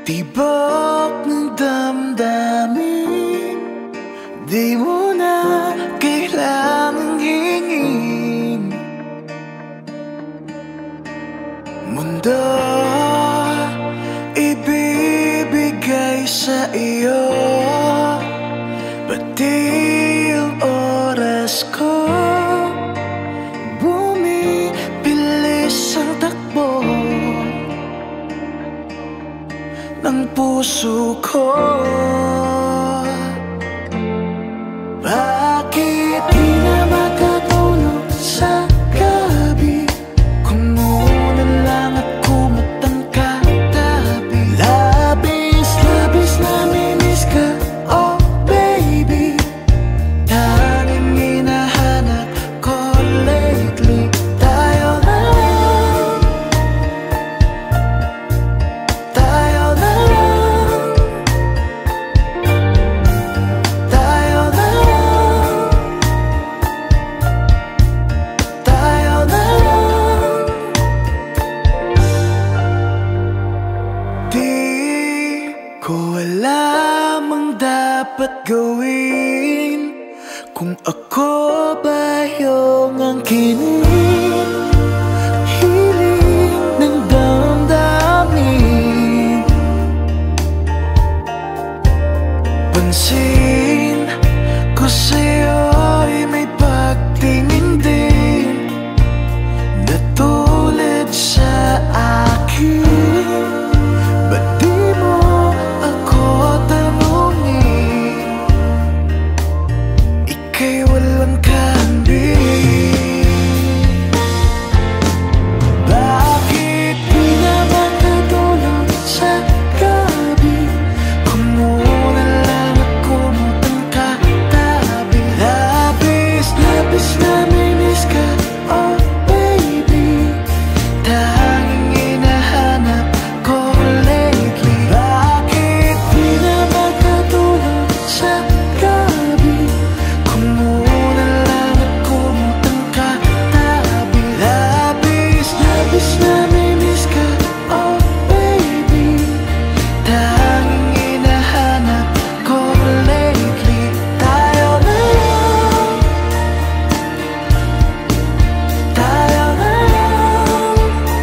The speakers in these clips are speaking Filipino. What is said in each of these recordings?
Tibok ng damdamin, di mo na kailangang hingin. Mundo, ibibigay sa iyo, pati yung oras ko. Bumibilis ang takbo ng puso ko. Bakit di na makatulog sa gabi? Kung muna lang at kumutang katabi. Labis, labis na minis ka, oh baby. Tanging hinahanap ko lately. Tayo na lang, tayo na lang, tayo na lang, tayo na lang. Di ko alam ang dapat gawin, kung ako ba yung angkinin. Hiling ng damdamin, pansin ko sa'yo'y may pagtingin din na tulad sa akin. Ba't di mo ako tanungin? Ika'y walang kambing. Bakit di na makatulog sa gabi? Kung muna lang at kumutang katabi. Labis, labis na minis ka, oh baby. Tanging hinahanap ko lately. Bakit di na makatulog sa gabi? Kung muna lang at kumutang katabi. Labis, labis na minis ka, oh baby. Tanging hinahanap ko lately. Tayo na lang, tayo na lang,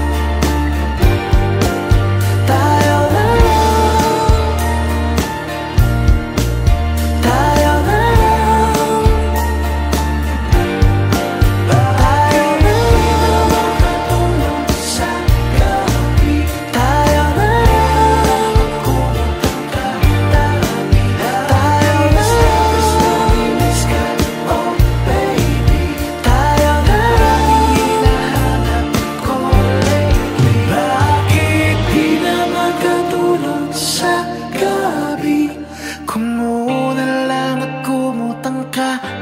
tayo na lang, tayo na lang, tayo na lang. Makatulog sa gabi, tayo na lang, kumutang katabi. Tayo na lang, miss ka, oh baby. Tayo na lang, hinahanap ko lately. Bakit di na makatulog sa gabi? Kung muna lang at kumutang ka